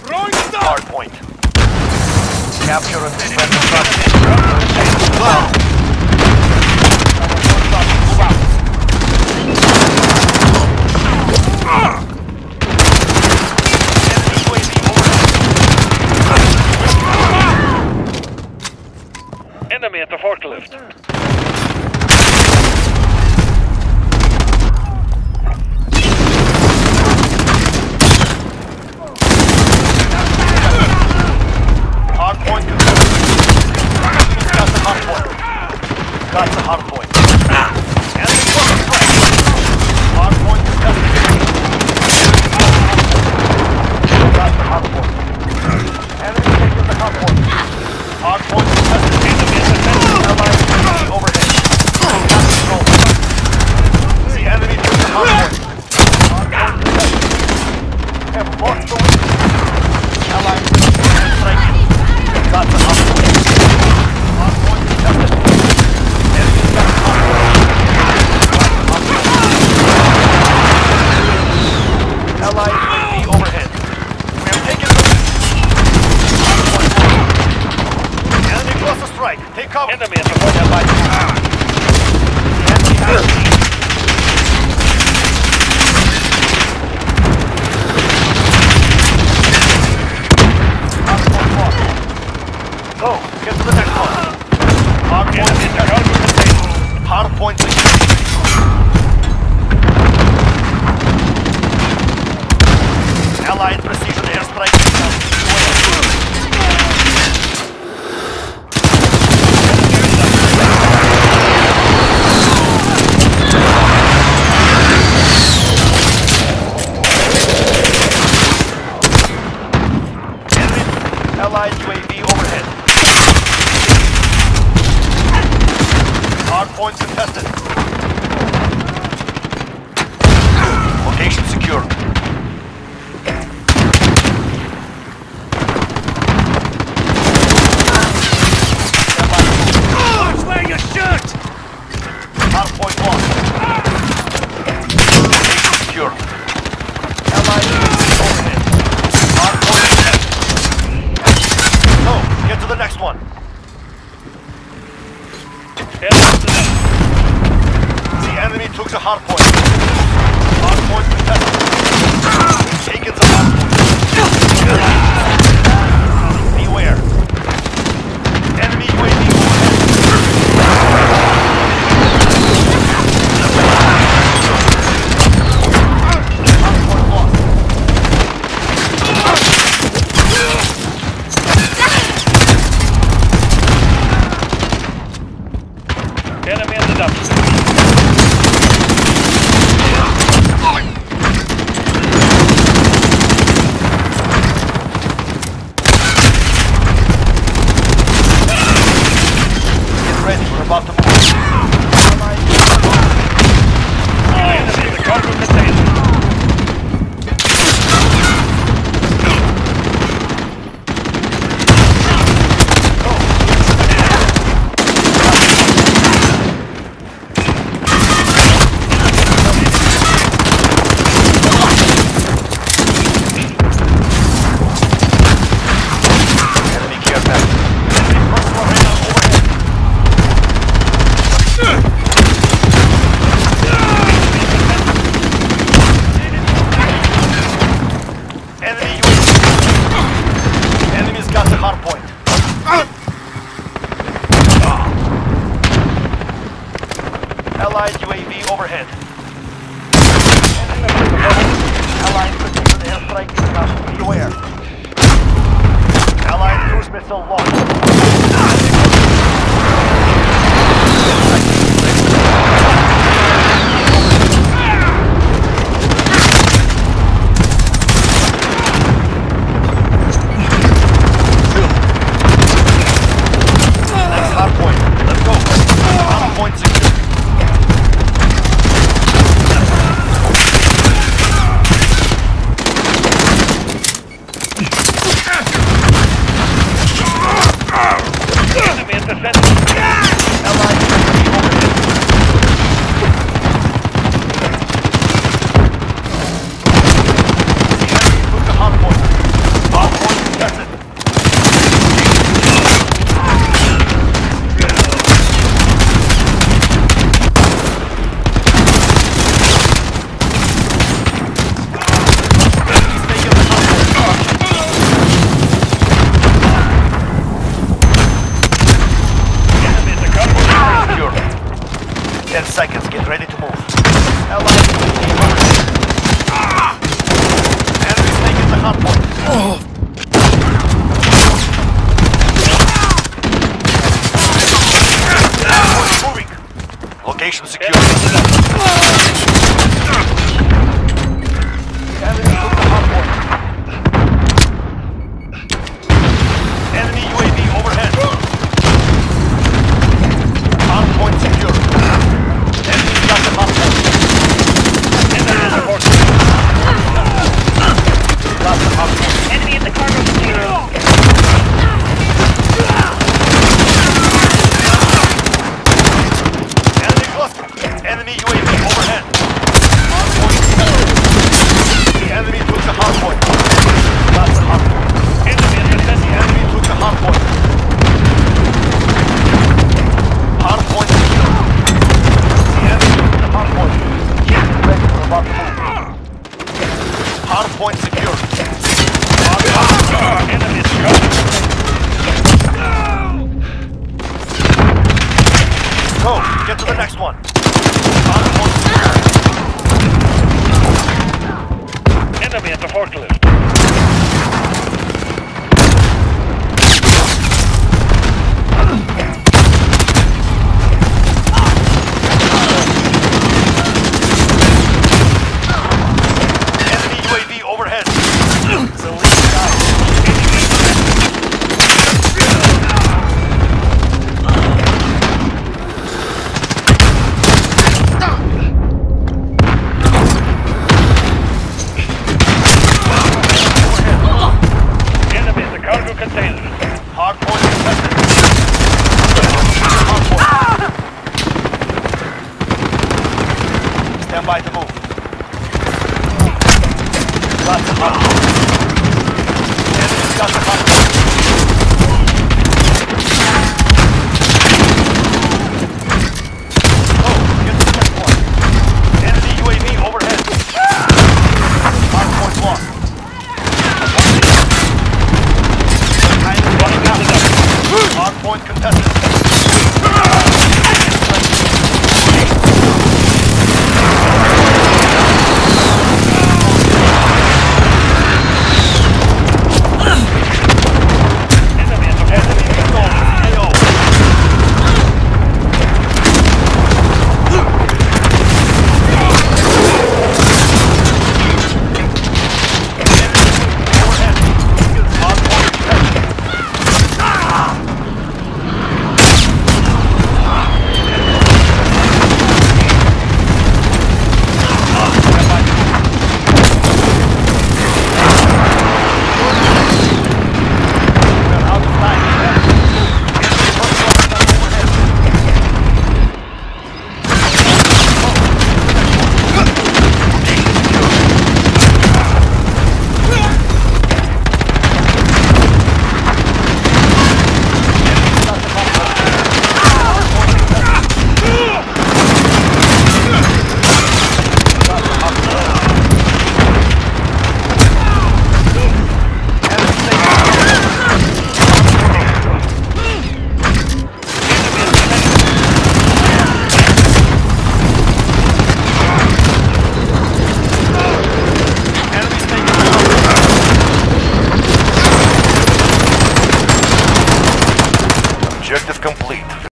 Hard point. Capture and defend the structure. Enemy at the forklift. Hard point. Got the hard point. Got the hard point. Enemy close strike. Hard point contested. Got the hard point. Enemy taking the hard point. Hard point contested. Allied UAV overhead. Got control. The enemy took the hard point. Hard point contested. Have lost the lead. Allied strike. Got the hard point. Hard point contested. Enemy got the hard point. Got the hard point. Allied UAV overhead. We have taken the lead. Hard point lost. Enemy cluster strike. Take cover. Enemy at the forklift. Enemy has the lead. Hard point lost. Go. Get to the next one. Hard point contested. Hard point secured. Allied precision airstrike. Allied UAV overhead. Hard points contested. Location secure. Watch where you shoot! Hard point lost. Location secure. Allied UAV overhead. Hard point contested. Go, get to the next one. The enemy took the hard point. Hard point contested. Taken the hard point. Beware. Enemy UAV overhead. Hard point lost. Enemy at the dumpster. Get ready, we're about to move. Enemy at the cargo container. Enemy care package. Enemy personal radar overhead. Enemy UAV. Enemy's got the hard point. Allied UAV overhead. Allied precision airstrike incoming. Beware. Allied cruise missile launched. Next hard point. Let's go. Hard point secure. Enemy at the center. Allied UAV overhead. The enemy took the hard point. Hard point Location secure. Enemy at the dump. Enemy took the hot point. Enemy UAV overhead. Hard point secure. Enemy got the hot point. Enemy at the forklift. Got the hot point. Enemy at the cargo container. Enemy cluster. Enemy UAV overhead. Hard point. The enemy took the hard point. Got the hard point. Enemy at the The center. enemy took the hard point. Hard point secure. The enemy took the hard point. Ready for about to move. Hard point secure. Enemy at the cargo. Go. Get to the next one. Hard point secure. Enemy at the forklift. Enemy UAV overhead. It's a lead guy. Enemy at the cargo container. Hard point contested. Hard point. Stand by to move. Got the hard point. Enemy's got the hard point. Go, get to the next one. Enemy UAV overhead. Hard point lost. Hard point contested. Enemy at the Enemy control. AO. Overhead. Hard point contested. We're out of time. Objective complete.